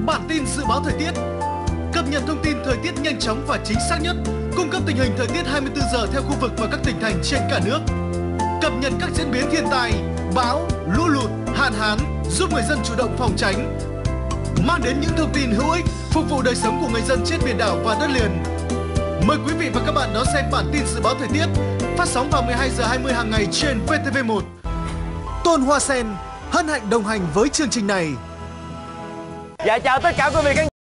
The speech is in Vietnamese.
Bản tin dự báo thời tiết, cập nhật thông tin thời tiết nhanh chóng và chính xác nhất, cung cấp tình hình thời tiết 24 giờ theo khu vực và các tỉnh thành trên cả nước. Cập nhật các diễn biến thiên tai, bão, lũ lụt, hạn hán, giúp người dân chủ động phòng tránh. Mang đến những thông tin hữu ích phục vụ đời sống của người dân trên biển đảo và đất liền. Mời quý vị và các bạn đón xem bản tin dự báo thời tiết phát sóng vào 12 giờ 20 hàng ngày trên VTV1. Tôn Hoa Sen hân hạnh đồng hành với chương trình này. Dạ chào tất cả quý vị khán